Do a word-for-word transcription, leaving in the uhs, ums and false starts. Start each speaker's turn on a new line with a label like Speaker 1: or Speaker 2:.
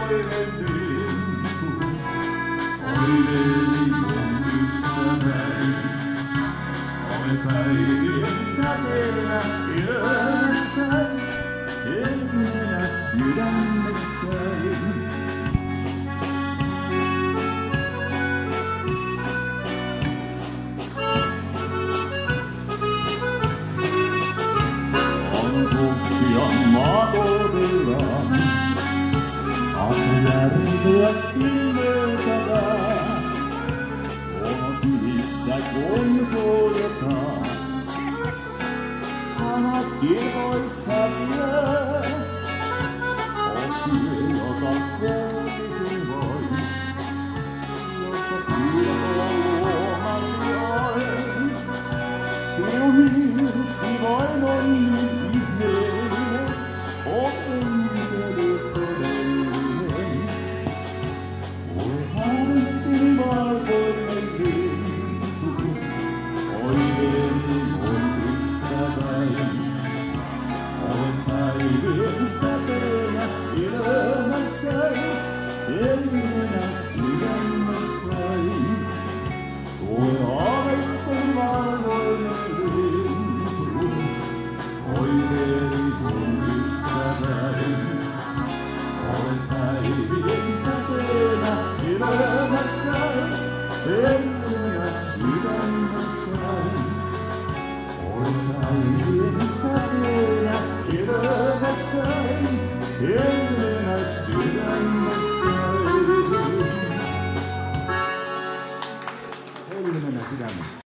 Speaker 1: valkoinen lintu. Oireeni mun ystäväni, olen päivien säteenä ilmassain, helmenä sydämessäin. On tuhkia maatorillaan, järveä ilmetävää. On sylissä konvoitaan, sanat kirkoissa vie. On tie, jota kulkisin voi, jossa tietoa luomasi aina. Sinun hirsi vain on niin ihmeellinen, onnittelut todellinen. Oi hänetteli valkoinen lintu, oireeni on ystäväni. Olen päivien säteenä ilmassain, helmenä sydämessäin. Oi hänetteli valkoinen lintu, oireeni on ystäväni. Olen päivien säteenä ilmassain, helmenä sydämessäin. Olen päivien säteenä ilmassain, helmenä sydämessäin. Helmenä sydämessäin.